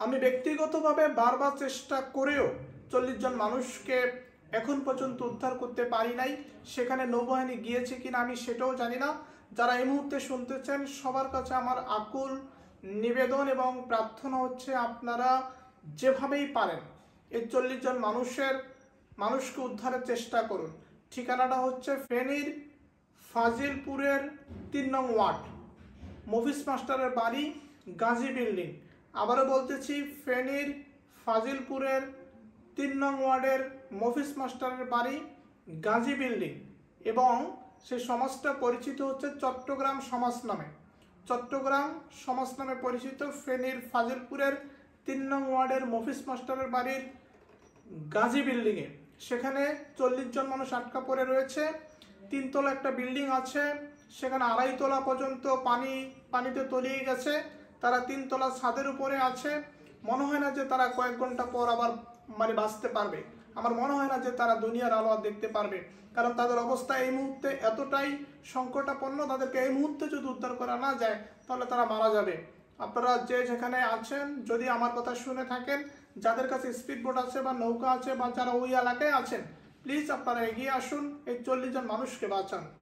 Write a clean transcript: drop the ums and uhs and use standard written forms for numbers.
আমি ব্যক্তিগতভাবে বারবার চেষ্টা করেও 40 জন মানুষকে এখন পর্যন্ত উদ্ধার করতে পারি নাই। সেখানে নৌবাহিনী গিয়েছে কিনা আমি সেটাও জানি না। যারা এই মুহূর্তে শুনতেছেন সবার কাছে আমার আকুল নিবেদন এবং প্রার্থনা হচ্ছে, আপনারা যেভাবেই পারেন এই 40 জন মানুষকে উদ্ধারের চেষ্টা করুন। ঠিকানাটা হচ্ছে ফেনীর ফাজিলপুরের 3 নং ওয়ার্ড, মফিজ মাস্টারের বাড়ি, গাজী বিল্ডিং। আবারও বলতেছি, ফেনীর ফাজিলপুরের 3 নং ওয়ার্ডের মফিজ মাস্টারের বাড়ি, গাজী বিল্ডিং। এবং সেই সমাজটা পরিচিত হচ্ছে চট্টগ্রাম সমাজ নামে। চট্টগ্রাম সমাজ নামে পরিচিত ফেনীর ফাজিলপুরের 3 নং ওয়ার্ডের মফিজ মাস্টারের বাড়ির গাজী বিল্ডিংয়ে। সেখানে 40 জন মানুষ আটকা পড়ে রয়েছে। 3 তলা একটা বিল্ডিং আছে, সেখানে 2.5 তলা পর্যন্ত পানিতে তলিয়ে গেছে। তারা 3 তলা ছাদের উপরে আছে। মনে হয় না যে তারা কয়েক ঘন্টা পর আবার বাঁচতে পারবে। আমার মনে হয় না যে তারা দুনিয়ার আলো দেখতে পারবে, কারণ তাদের অবস্থা এই মুহূর্তে এতটাই সংকটাপন্ন। তাদেরকে এই মুহূর্তে যদি উদ্ধার করা না যায় তাহলে তারা মারা যাবে। আপনারা যে যেখানে আছেন, যদি আমার কথা শুনে থাকেন, যাদের কাছে স্পিডবোট আছে বা নৌকা আছে বা যারা ওই এলাকায় আছেন, প্লিজ আপনারা এগিয়ে আসুন, এই 40 জন মানুষকে বাঁচান।